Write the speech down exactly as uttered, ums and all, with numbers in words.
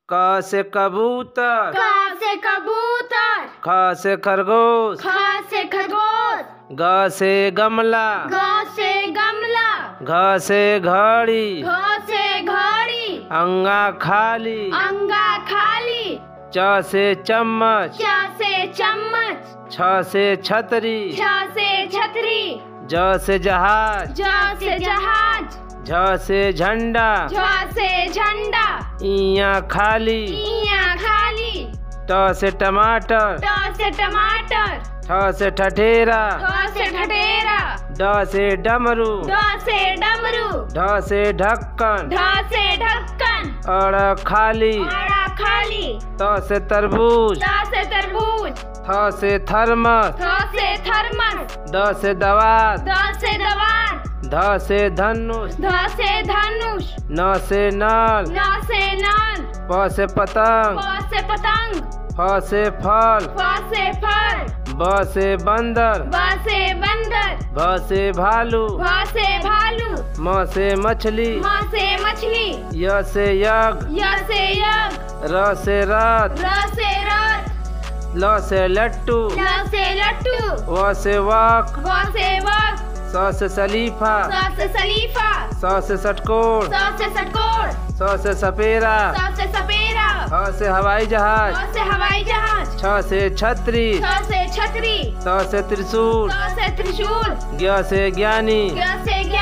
क से कबूतर, क से कबूतर, ख से खरगोश, ख से खरगोश, ग से गमला, ग से गमला, घ से घड़ी, घ से घड़ी, अंगा खाली, अंगा खाली, च से चम्मच, च से चम्मच, छ से छतरी, छ से छतरी, ज से जहाज, ज से जहाज, झ से झंडा, झ से झंडा, इया खाली, इया खाली, ट से टमाटर, ट से टमाटर, ठ से ठठेरा, ठ से ठठेरा, ड से डमरू, ड से डमरू, ढ से ढक्कन, ढ से ढक्कन, अड़ खाली, अड़ा खाली, त से तरबूज, त से तरबूज, थ से थर्मस, थ से थर्मस, द से दवात, द से दवात, ध से धनुष, ध से धनुष, न से नल, न से नल, प से पतंग, प से पतंग, फ से फल, फ से फल, ब से बंदर, ब से बंदर, भ से भालू, भ से भालू, म से मछली, म से मछली, य से यज्ञ, य से यज्ञ, र से रथ, र से रथ, ल से लट्टू, ल से लट्टू, व से वक, व से वक, स से सलीफा, स से सलीफा, स से षटकोर, स से षटकोर, स से सपेरा, स से सपेरा, ह से हवाई जहाज, ह से हवाई जहाज, छ से छतरी, छ से छतरी, त से त्रिशूल, त से त्रिशूल, ज्ञ से ज्ञानी, ज्ञ से